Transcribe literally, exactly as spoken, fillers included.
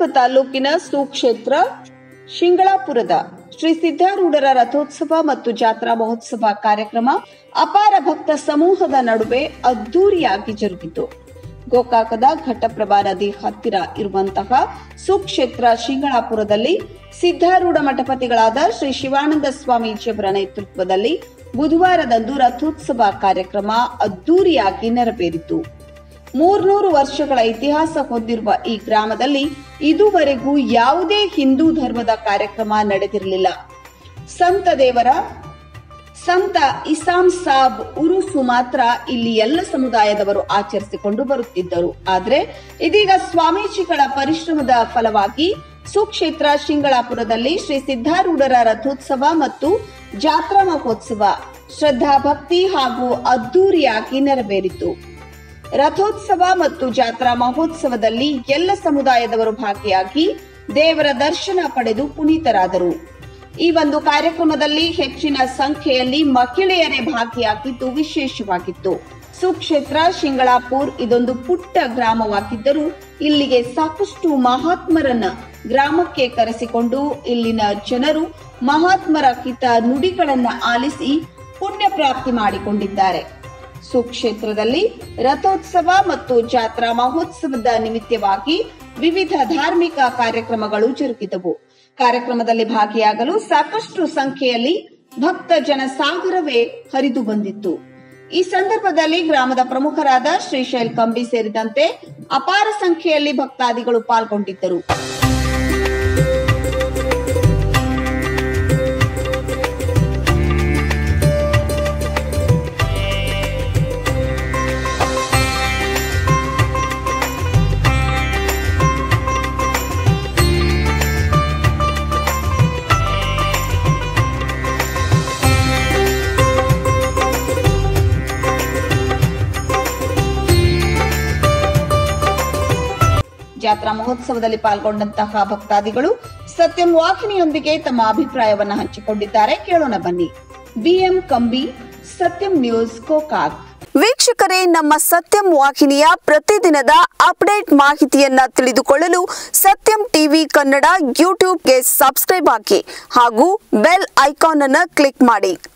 ತಾಲೂಕಿನ ಸುಕ್ಷೇತ್ರ ಶಿಂಗಳಾಪುರದ ಶ್ರೀ ಸಿದ್ಧಾರೂಢರ ರಥೋತ್ಸವ ಮತ್ತು ಜಾತ್ರಾ ಮಹೋತ್ಸವ ಕಾರ್ಯಕ್ರಮ ಅಪಾರ ಭಕ್ತ ಸಮೂಹದ ನಡುವೆ ಅದ್ದೂರಿಯಾಗಿ ಜರುಗಿತು. ಗೋಕಾಕದ ಘಟಪ್ರಭಾ ನದಿ ಹತ್ತಿರ ಇರುವಂತಹ ಸುಕ್ಷೇತ್ರ ಶಿಂಗಳಾಪುರದಲ್ಲಿ ಸಿದ್ಧಾರೂಢ ಮಠಪತಿಗಳಾದ ಶ್ರೀ ಶಿವಾನಂದ ಸ್ವಾಮೀಜಿಯವರ ನೇತೃತ್ವದಲ್ಲಿ ಬುಧವಾರದಂದು ರಥೋತ್ಸವ ಕಾರ್ಯಕ್ರಮ ಅದ್ದೂರಿಯಾಗಿ ನೆರವೇರಿತು. ಮೂರ್ನೂರು ವರ್ಷಗಳ ಇತಿಹಾಸ ಹೊಂದಿರುವ ಈ ಗ್ರಾಮದಲ್ಲಿ ಇದುವರೆಗೂ ಯಾವುದೇ ಹಿಂದೂ ಧರ್ಮದ ಕಾರ್ಯಕ್ರಮ ನಡೆದಿರಲಿಲ್ಲ. ಸಂತ ದೇವರ ಸಂತ ಇಸಾಮ್ ಸಾಬ್ ಉರುಸು ಮಾತ್ರ ಇಲ್ಲಿ ಎಲ್ಲ ಸಮುದಾಯದವರು ಆಚರಿಸಿಕೊಂಡು ಬರುತ್ತಿದ್ದರು. ಆದರೆ ಇದೀಗ ಸ್ವಾಮೀಜಿಗಳ ಪರಿಶ್ರಮದ ಫಲವಾಗಿ ಸುಕ್ಷೇತ್ರ ಶಿಂಗಳಾಪುರದಲ್ಲಿ ಶ್ರೀ ಸಿದ್ಧಾರೂಢರ ರಥೋತ್ಸವ ಮತ್ತು ಜಾತ್ರಾ ಮಹೋತ್ಸವ ಶ್ರದ್ಧಾ ಭಕ್ತಿ ಹಾಗೂ ಅದ್ದೂರಿಯಾಗಿ ನೆರವೇರಿತು. ರಥೋತ್ಸವ ಮತ್ತು ಜಾತ್ರಾ ಮಹೋತ್ಸವದಲ್ಲಿ ಎಲ್ಲ ಸಮುದಾಯದವರು ಭಾಗಿಯಾಗಿ ದೇವರ ದರ್ಶನ ಪಡೆದು ಪುನೀತರಾದರು. ಈ ಒಂದು ಕಾರ್ಯಕ್ರಮದಲ್ಲಿ ಹೆಚ್ಚಿನ ಸಂಖ್ಯೆಯಲ್ಲಿ ಮಹಿಳೆಯರೇ ಭಾಗಿಯಾಗಿದ್ದು ವಿಶೇಷವಾಗಿತ್ತು. ಸುಕ್ಷೇತ್ರ ಶಿಂಗಳಾಪುರ್ ಇದೊಂದು ಪುಟ್ಟ ಗ್ರಾಮವಾಗಿದ್ದರೂ ಇಲ್ಲಿಗೆ ಸಾಕಷ್ಟು ಮಹಾತ್ಮರನ್ನ ಗ್ರಾಮಕ್ಕೆ ಕರೆಸಿಕೊಂಡು ಇಲ್ಲಿನ ಜನರು ಮಹಾತ್ಮರ ಹಿತ ನುಡಿಗಳನ್ನ ಆಲಿಸಿ ಪುಣ್ಯ ಪ್ರಾಪ್ತಿ ಮಾಡಿಕೊಂಡಿದ್ದಾರೆ. ಸುಕ್ಷೇತ್ರದಲ್ಲಿ ರಥೋತ್ಸವ ಮತ್ತು ಜಾತ್ರಾ ಮಹೋತ್ಸವದ ನಿಮಿತ್ತವಾಗಿ ವಿವಿಧ ಧಾರ್ಮಿಕ ಕಾರ್ಯಕ್ರಮಗಳು ಜರುಗಿದವು. ಕಾರ್ಯಕ್ರಮದಲ್ಲಿ ಭಾಗಿಯಾಗಲು ಸಾಕಷ್ಟು ಸಂಖ್ಯೆಯಲ್ಲಿ ಭಕ್ತ ಜನಸಾಗರವೇ ಹರಿದು ಬಂದಿತ್ತು. ಈ ಸಂದರ್ಭದಲ್ಲಿ ಗ್ರಾಮದ ಪ್ರಮುಖರಾದ ಶ್ರೀಶೈಲ್ ಕಂಬಿ ಸೇರಿದಂತೆ ಅಪಾರ ಸಂಖ್ಯೆಯಲ್ಲಿ ಭಕ್ತಾದಿಗಳು ಪಾಲ್ಗೊಂಡಿದ್ದರು. ಜಾತ್ರಾ ಮಹೋತ್ಸವದಲ್ಲಿ ಪಾಲ್ಗೊಂಡಂತಹ ಭಕ್ತಾದಿಗಳು ಸತ್ಯಂ ವಾಹಿನಿಯೊಂದಿಗೆ ತಮ್ಮ ಅಭಿಪ್ರಾಯವನ್ನ ಹಂಚಿಕೊಂಡಿದ್ದಾರೆ. ಕೇಳೋಣ ಬನ್ನಿ. ಬಿಎಂ ಕಂಬಿ, ಸತ್ಯಂ ನ್ಯೂಸ್, ಗೋಕಾಕ್. ವೀಕ್ಷಕರೇ, ನಮ್ಮ ಸತ್ಯಂ ವಾಹಿನಿಯ ಪ್ರತಿದಿನದ ಅಪ್ಡೇಟ್ ಮಾಹಿತಿಯನ್ನ ತಿಳಿದುಕೊಳ್ಳಲು ಸತ್ಯಂ ಟಿವಿ ಕನ್ನಡ ಯೂಟ್ಯೂಬ್ಗೆ ಸಬ್ಸ್ಕ್ರೈಬ್ ಹಾಕಿ ಹಾಗೂ ಬೆಲ್ ಐಕಾನ್ ಅನ್ನು ಕ್ಲಿಕ್ ಮಾಡಿ.